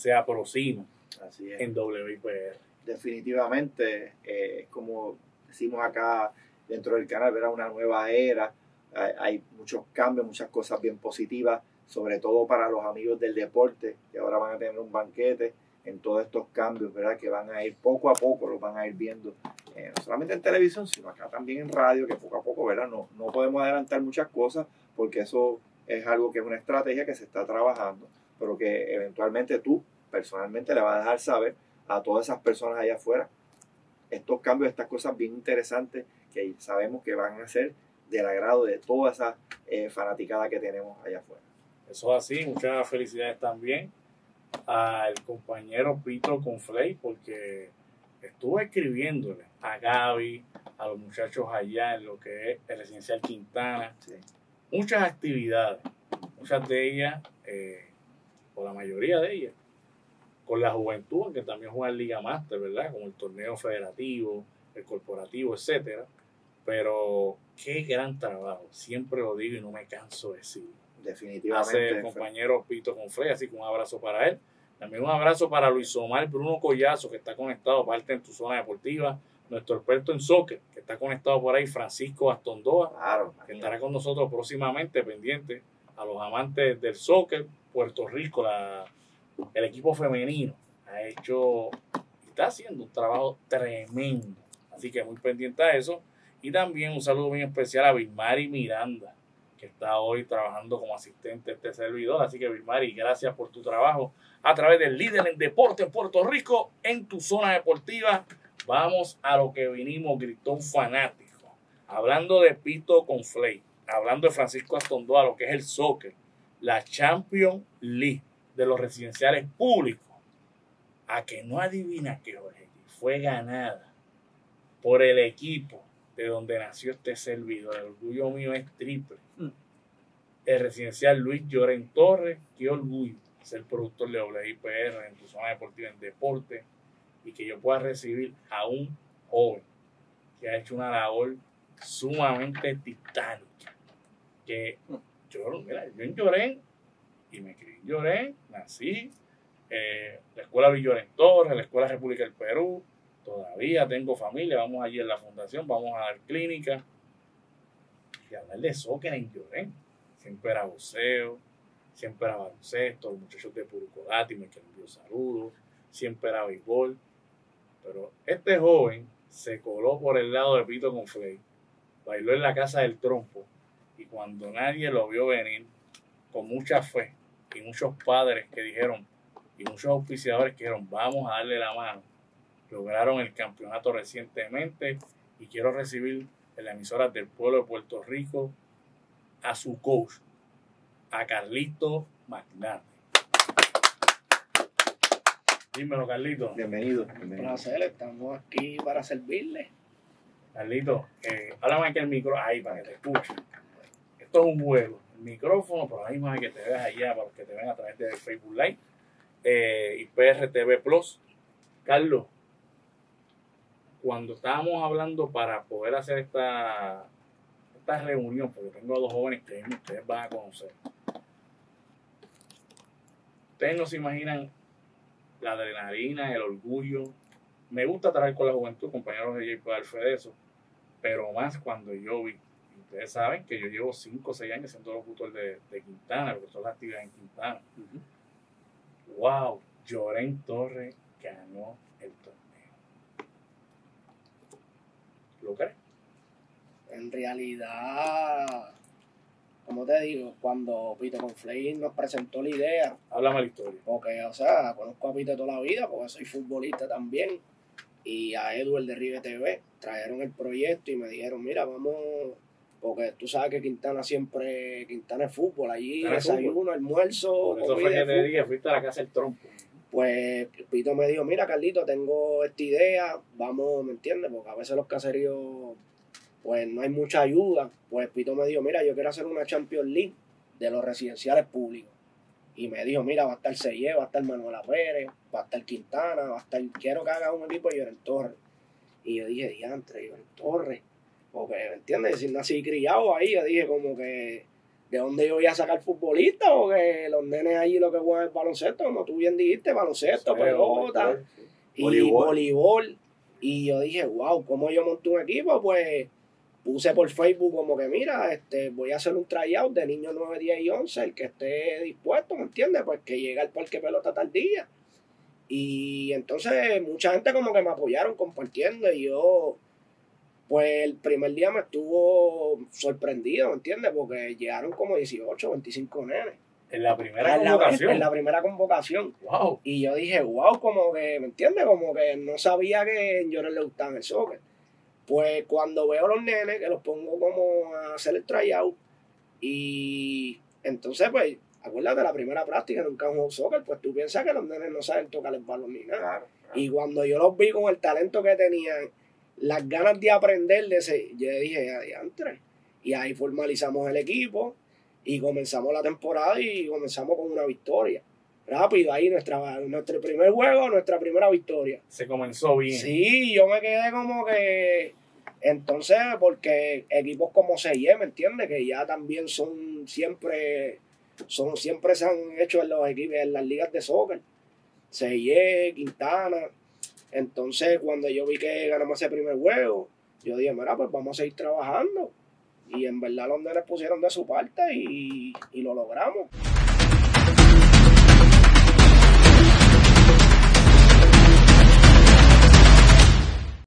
se aproxima Así es. en WIPR. Definitivamente, como decimos acá dentro del canal, verá una nueva era. Hay muchos cambios, muchas cosas bien positivas, sobre todo para los amigos del deporte, que ahora van a tener un banquete en todos estos cambios, ¿verdad? Que van a ir poco a poco, los van a ir viendo, no solamente en televisión, sino acá también en radio, que poco a poco, ¿verdad? No podemos adelantar muchas cosas, porque eso es algo que es una estrategia que se está trabajando, pero que eventualmente tú personalmente le vas a dejar saber a todas esas personas allá afuera estos cambios, estas cosas bien interesantes que sabemos que van a ser del agrado de toda esa fanaticada que tenemos allá afuera. Eso es así, muchas felicidades también al compañero Pito Conflay, porque estuve escribiéndole a Gaby, a los muchachos allá en lo que es el Residencial Quintana, Sí. muchas actividades, muchas de ellas, o la mayoría de ellas, con la juventud, que también juega en Liga Master, ¿verdad? Como el torneo federativo, el corporativo, etcétera. Pero qué gran trabajo, siempre lo digo y no me canso de decirlo. Definitivamente. Hace el compañero Pito Conflay, así que un abrazo para él. También un abrazo para Luis Omar Bruno Collazo, que está conectado, parte en tu zona deportiva. Nuestro experto en soccer, que está conectado por ahí, Francisco Astondoa, Claro, que estará con nosotros próximamente, pendiente a los amantes del soccer. Puerto Rico, el equipo femenino, está haciendo un trabajo tremendo. Así que muy pendiente a eso. Y también un saludo muy especial a Vilmari Miranda, que está hoy trabajando como asistente de este servidor. Así que, Vilmari, gracias por tu trabajo a través del líder en deporte en Puerto Rico, en tu zona deportiva. Vamos a lo que vinimos, gritó un fanático. Hablando de Pito Conflay, hablando de Francisco Astondoa, lo que es el soccer, la Champions League de los residenciales públicos, a que no adivina que fue ganada por el equipo de donde nació este servidor. El orgullo mío es triple. El residencial Luis Llorén Torres, qué orgullo ser productor de WIPR en tu zona deportiva en deporte, y que yo pueda recibir a un joven que ha hecho una labor sumamente titánica. Que yo en Llorén, y me crié en Llorén, nací, la escuela Luis Llorén Torres, la escuela República del Perú. Todavía tengo familia, vamos allí en la fundación, vamos a dar clínica y hablar de soccer en Llorén. Siempre era boxeo, siempre era baloncesto, los muchachos de Purucodati me envió saludos, siempre era béisbol. Pero este joven se coló por el lado de Pito Conflay, bailó en la Casa del Trompo, y cuando nadie lo vio venir, con mucha fe, y muchos padres que dijeron, y muchos auspiciadores que dijeron, vamos a darle la mano, lograron el campeonato recientemente. Y quiero recibir en la emisora del pueblo de Puerto Rico a su coach, a Carlito Magnate. Dímelo, Carlito. Bienvenido. Un placer, estamos aquí para servirle. Carlito, háblame aquí el micrófono, ahí para que te escuchen. Esto es un juego. El micrófono, por ahí más que te veas allá, para los que te ven a través de Facebook Live y PRTV Plus. Carlos, cuando estábamos hablando para poder hacer esta reunión, porque tengo a dos jóvenes que ustedes van a conocer, ustedes no se imaginan la adrenalina, el orgullo. Me gusta trabajar con la juventud, compañeros de J. Alfe de eso, pero más cuando yo vi, y ustedes saben que yo llevo 5 o 6 años siendo locutor de Quintana, porque son las actividades en Quintana. Wow, Llorén Torres ganó el torneo. ¿Lo crees? En realidad, como te digo, cuando Pito Conflay nos presentó la idea, Háblame la historia. porque, o sea, conozco a Pito toda la vida, porque soy futbolista también, y a Edward de Rive TV trajeron el proyecto y me dijeron, mira, vamos, porque tú sabes que Quintana es fútbol, allí Quintana es desayuno, fútbol. almuerzo, Por eso fue comida que de te fútbol. dije, fuiste a la Casa del Trompo. Pues Pito me dijo, mira Carlito, tengo esta idea, vamos, ¿me entiendes? Porque a veces los caseríos, pues no hay mucha ayuda. Pues Pito me dijo, mira, yo quiero hacer una Champions League de los residenciales públicos. Y me dijo, mira, va a estar Seye, va a estar Manuela Pérez, va a estar Quintana, quiero que haga un equipo de Llorén Torres. Y yo dije, diantre, Llorén Torres. Porque, ¿me entiendes? Si nací criado ahí, yo dije como que ¿de dónde yo voy a sacar futbolistas? Porque los nenes allí lo que juegan es baloncesto, como tú bien dijiste, baloncesto, Sí, pelota y voleibol. Y yo dije, wow, ¿cómo yo monté un equipo? Pues puse por Facebook como que, mira, voy a hacer un tryout de niños 9, 10 y 11, el que esté dispuesto, ¿me entiendes? Pues que llegue al parque pelota tal día. Y entonces mucha gente como que me apoyaron compartiendo y yo, pues el primer día me estuvo sorprendido, ¿me entiendes? Porque llegaron como 18, 25 nenes. En la primera convocación. En la primera convocación. Wow. Y yo dije, wow, como que, ¿me entiendes? Como que no sabía que yo no le gustaba el soccer. Pues cuando veo a los nenes, que los pongo como a hacer el tryout, y entonces, pues, acuérdate, la primera práctica nunca han jugado soccer, pues tú piensas que los nenes no saben tocar el balón ni nada. Claro. Y cuando yo los vi con el talento que tenían, las ganas de aprender de ese, yo dije, adiantre. Y ahí formalizamos el equipo y comenzamos la temporada y comenzamos con una victoria. Rápido, ahí nuestro primer juego, nuestra primera victoria. Se comenzó bien. Sí, yo me quedé como que... Entonces, porque equipos como CIE, ¿me entiendes? Que ya también siempre se han hecho en los equipos, en las ligas de soccer. CIE, Quintana. Entonces, cuando yo vi que ganamos ese primer juego, yo dije, mira, pues vamos a seguir trabajando. Y en verdad los nenes pusieron de su parte y lo logramos.